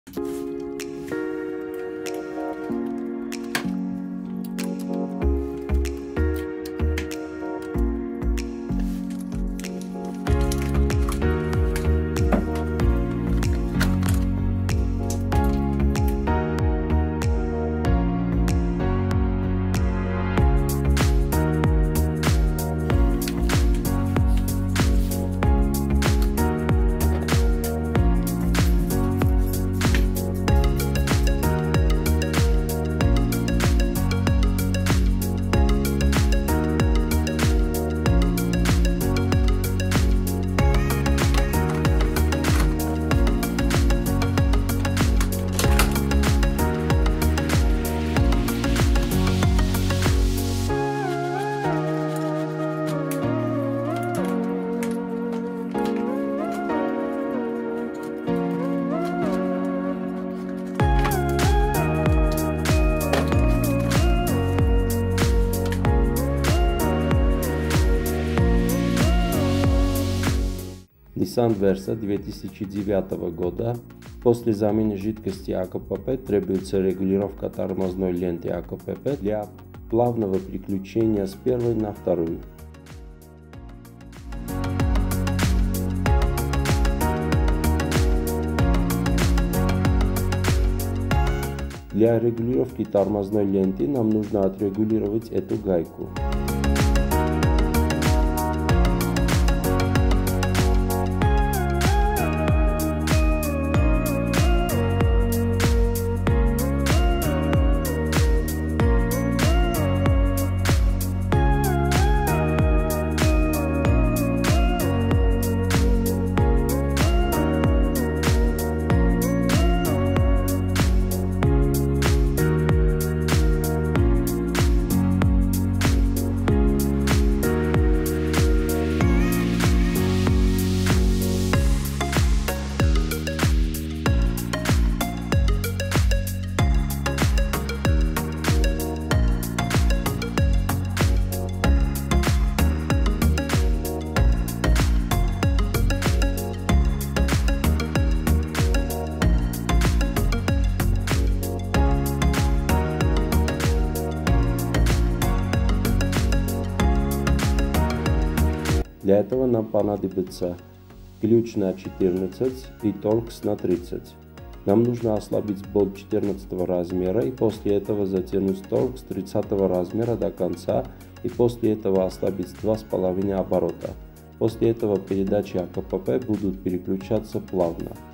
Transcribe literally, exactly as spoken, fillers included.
Nissan Versa две тысячи девятого года. После замены жидкости АКПП требуется регулировка тормозной ленты АКПП для плавного переключения с первой на вторую. Для регулировки тормозной ленты нам нужно отрегулировать эту гайку. Для этого нам понадобится ключ на четырнадцать и торкс на тридцать. Нам нужно ослабить болт четырнадцатого размера и после этого затянуть торкс тридцатого размера до конца и после этого ослабить два с половиной оборота. После этого передачи АКПП будут переключаться плавно.